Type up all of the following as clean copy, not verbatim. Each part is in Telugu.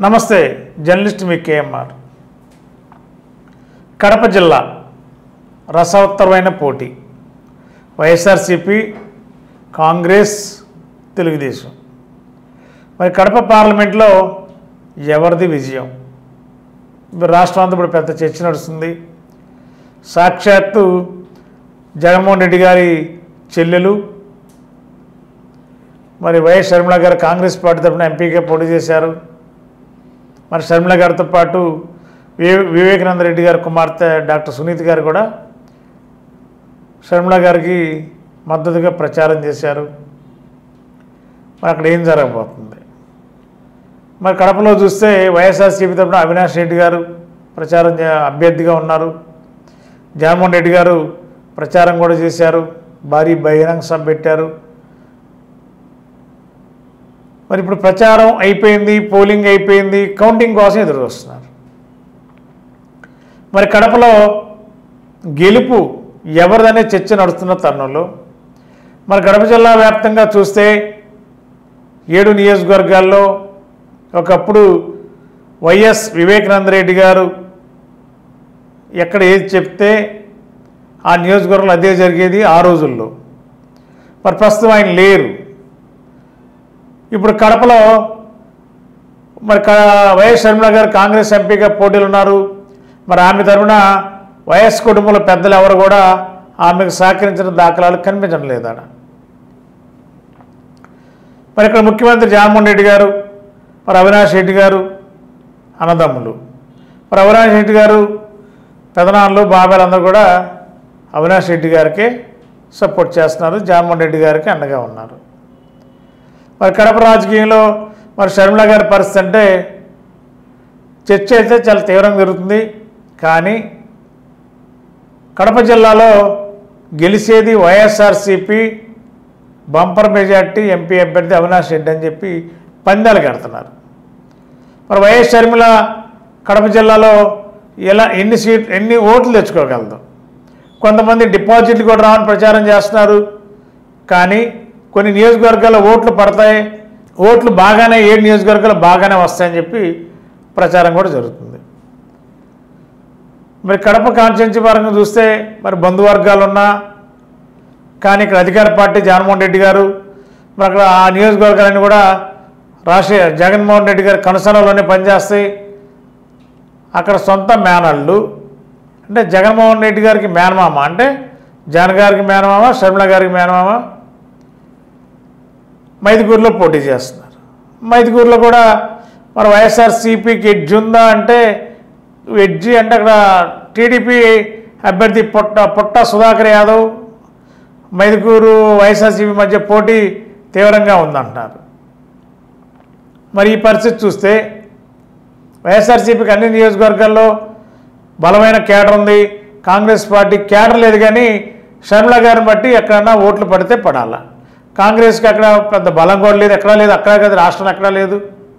నమస్తే, జర్నలిస్ట్ మీ కేఎంఆర్. కడప జిల్లా రసవత్తరమైన పోటీ. వైఎస్ఆర్సీపీ, కాంగ్రెస్, తెలుగుదేశం. మరి కడప పార్లమెంట్లో ఎవరిది విజయం? రాష్ట్రం అంతా ఇప్పుడు పెద్ద చర్చ నడుస్తుంది. సాక్షాత్తు జగన్మోహన్ రెడ్డి గారి చెల్లెలు మరి వైఎస్ షర్మిల గారు కాంగ్రెస్ పార్టీ తరఫున ఎంపీగా పోటీ చేశారు. మరి షర్మిల గారితో పాటు వివేకానంద రెడ్డి గారి కుమార్తె డాక్టర్ సునీత్ గారు కూడా షర్మిల గారికి మద్దతుగా ప్రచారం చేశారు. మరి అక్కడ ఏం జరగబోతుంది? మరి కడపలో చూస్తే వైఎస్ఆర్సీపీ తరఫున అవినాష్ రెడ్డి గారు ప్రచారం అభ్యర్థిగా ఉన్నారు. జగన్మోహన్ రెడ్డి గారు ప్రచారం కూడా చేశారు, భారీ బహిరంగ సభ పెట్టారు. మరి ఇప్పుడు ప్రచారం అయిపోయింది, పోలింగ్ అయిపోయింది, కౌంటింగ్ కోసం ఎదురు వస్తున్నారు. మరి కడపలో గెలుపు ఎవరిదనే చర్చ నడుస్తున్న తరుణంలో మరి కడప జిల్లా వ్యాప్తంగా చూస్తే 7 నియోజకవర్గాల్లో ఒకప్పుడు వైఎస్ వివేకానంద రెడ్డి గారు ఎక్కడ ఏది చెప్తే ఆ నియోజకవర్గంలో అదే జరిగేది ఆ రోజుల్లో. మరి ప్రస్తుతం ఆయన లేరు. ఇప్పుడు కడపలో మరి వైఎస్ షర్మిల గారు కాంగ్రెస్ ఎంపీగా పోటీలు ఉన్నారు. మరి ఆమె తరఫున వైఎస్ కుటుంబంలో పెద్దలు ఎవరు కూడా ఆమెకు సహకరించిన దాఖలాలు కనిపించడం లేదట. మరి ఇక్కడ ముఖ్యమంత్రి జగన్మోహన్ రెడ్డి గారు, మరి అవినాష్ రెడ్డి గారు అన్నదమ్ములు. మరి అవినాష్ రెడ్డి గారు పెదనాన్నలు, బాబాయ్ అందరూ కూడా అవినాష్ రెడ్డి గారికి సపోర్ట్ చేస్తున్నారు, జగన్మోహన్ రెడ్డి గారికి అండగా ఉన్నారు. మరి కడప రాజకీయంలో మరి షర్మిల గారి పరిస్థితి అంటే చర్చ అయితే చాలా తీవ్రంగా జరుగుతుంది. కానీ కడప జిల్లాలో గెలిచేది వైఎస్ఆర్సీపీ బంపర్ మెజార్టీ ఎంపీ అభ్యర్థి అవినాష్ రెడ్డి అని చెప్పి పందాలు కడుతున్నారు. మరి వైఎస్ షర్మిల కడప జిల్లాలో ఎన్ని ఓట్లు తెచ్చుకోగలదు? కొంతమంది డిపాజిట్లు కూడా రావని ప్రచారం చేస్తున్నారు. కానీ కొన్ని నియోజకవర్గాల్లో ఓట్లు పడతాయి, ఓట్లు బాగానే 7 నియోజకవర్గాలు బాగానే వస్తాయని చెప్పి ప్రచారం కూడా జరుగుతుంది. మరి కడప కాన్స్టిట్యున్సీ పరంగా చూస్తే మరి బంధువర్గాలు ఉన్నా కానీ ఇక్కడ అధికార పార్టీ జగన్మోహన్ రెడ్డి గారు మరి అక్కడ ఆ నియోజకవర్గాలన్నీ కూడా జగన్మోహన్ రెడ్డి గారి కనసనలోనే పనిచేస్తాయి. అక్కడ సొంత మేనళ్ళు అంటే జగన్మోహన్ రెడ్డి గారికి మేనమామ, అంటే జగన్ గారికి మేనమామ, షర్మిల గారికి మేనమామ మైదుకూరులో పోటీ చేస్తున్నారు. మైదుకూరులో కూడా మరి వైఎస్ఆర్సీపీకి ఎడ్జ్ ఉందా అంటే ఎడ్జి అంటే అక్కడ టీడీపీ అభ్యర్థి పుట్ట సుధాకర్ యాదవ్ మైదుకూరు వైఎస్ఆర్సీపీ మధ్య పోటీ తీవ్రంగా ఉందంటున్నారు. మరి ఈ పరిస్థితి చూస్తే వైఎస్ఆర్సీపీకి అన్ని నియోజకవర్గాల్లో బలమైన కేడర్ ఉంది. కాంగ్రెస్ పార్టీ కేడర్ లేదు, కానీ షర్మిల గారిని బట్టి ఎక్కడన్నా ఓట్లు పడితే పడాలా. కాంగ్రెస్కి అక్కడ పెద్ద బలం కూడా లేదు, ఎక్కడా లేదు, అక్కడ కదా రాష్ట్రంలో ఎక్కడా లేదు.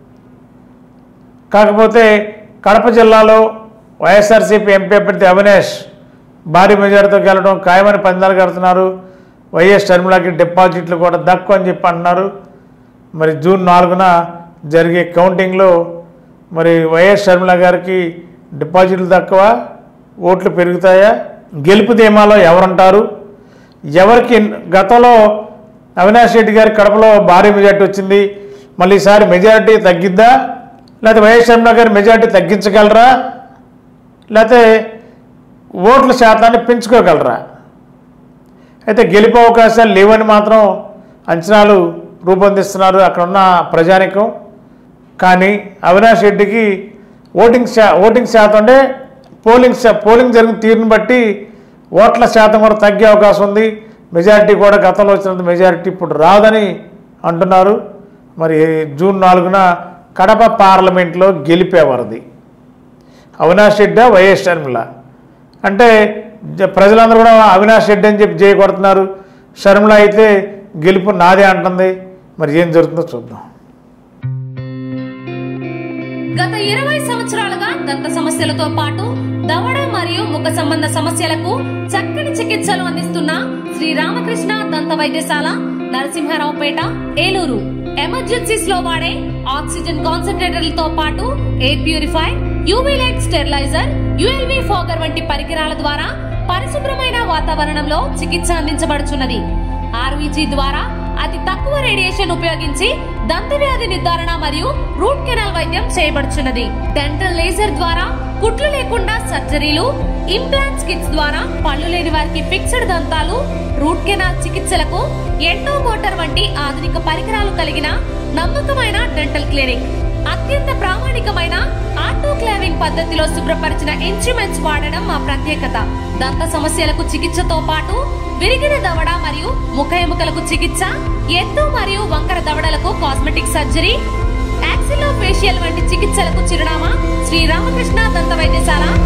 కాకపోతే కడప జిల్లాలో వైఎస్ఆర్సీపీ ఎంపీ అభ్యర్థి అవినాష్ భారీ మెజార్టీతో గెలవడం ఖాయమని పందాలు కడుతున్నారు. వైఎస్ షర్మిలకి డిపాజిట్లు కూడా దక్కు అని చెప్పి అంటున్నారు. మరి జూన్ 4న జరిగే కౌంటింగ్లో మరి వైఎస్ షర్మిల గారికి డిపాజిట్లు తక్కువ, ఓట్లు పెరుగుతాయా? గెలుపు ధీమాలో ఎవరుంటారు? ఎవరికి గతంలో అవినాష్ రెడ్డి గారి కడపలో భారీ మెజార్టీ వచ్చింది, మళ్ళీ ఈసారి మెజార్టీ తగ్గిద్దా? లేకపోతే వైఎస్ షర్మిల గారి మెజార్టీ తగ్గించగలరా? లేకపోతే ఓట్ల శాతాన్ని పెంచుకోగలరా? అయితే గెలుపు అవకాశాలు లేవని మాత్రం అంచనాలు రూపొందిస్తున్నారు అక్కడ ఉన్న ప్రజానికం. కానీ అవినాష్ రెడ్డికి ఓటింగ్ శాతం అంటే పోలింగ్ జరిగిన తీరుని బట్టి ఓట్ల శాతం కూడా తగ్గే అవకాశం ఉంది. మెజారిటీ కూడా గతంలో వచ్చినంత మెజారిటీ ఇప్పుడు రాదని అంటున్నారు. మరి జూన్ 4న కడప పార్లమెంట్లో గెలిపేవారిది అవినాష్ రెడ్డి, వైఎస్ షర్మిల అంటే ప్రజలందరూ కూడా అవినాష్ రెడ్డి అని చెప్పి చేయకొడుతున్నారు. షర్మిల అయితే గెలుపు నాదే అంటుంది. మరి ఏం జరుగుతుందో చూద్దాం. గత 20 సంవత్సరాలుగా దంత సమస్యలతో పాటు దవడ మరియు ముఖ సంబంధ సమస్యలకు చక్కని చికిత్సలు అందిస్తున్న శ్రీ రామకృష్ణ దంత వైద్యశాల, నరసింహారావుపేట, ఏలూరు. ఎమర్జెన్సీస్ లో వాడే ఆక్సిజన్ కాన్సంట్రేటర్లతో పాటు air purify, UV light steriliser, ULV fogger వంటి పరికరాల ద్వారా పరిశుభ్రమైన వాతావరణంలో చికిత్స అందించబడుచున్నది. ఆర్వీజీ ద్వారా అతి తక్కువ రేడియేషన్ ఉపయోగించి దంతవ్యాధి నిర్ధారణ మరియు రూట్ కెనాల్ వైద్యం చేయబడుచున్నది. డెంటల్ లేజర్ ద్వారా కుట్లు లేకుండా సర్జరీలు, ఇంప్లాంట్స్ కిట్స్ ద్వారా పళ్ళు లేని వారికి ఫిక్స్డ్ దంతాలు, రూట్ కెనాల్ చికిత్సలకు ఎండో మోటార్ వంటి ఆధునిక పరికరాలు కలిగిన నమ్మకమైన డెంటల్ క్లినిక్. అత్యంత ప్రామాణికమైన ఆటోక్లావింగ్ పద్ధతిలో శుభ్రపరిచిన ఇన్స్ట్రుమెంట్స్ వాడడం మా ప్రత్యేకత. దంత సమస్యలకు చికిత్సతో పాటు విరిగిన దవడ మరియు ముఖ ఎముకలకు చికిత్స, ఎత్తు మరియు వంకర దవడలకు కాస్మెటిక్ సర్జరీ, యాక్సిలోఫేషియల్ వంటి చికిత్సలకు చిరునామా శ్రీ రామకృష్ణ దంత వైద్యశాల,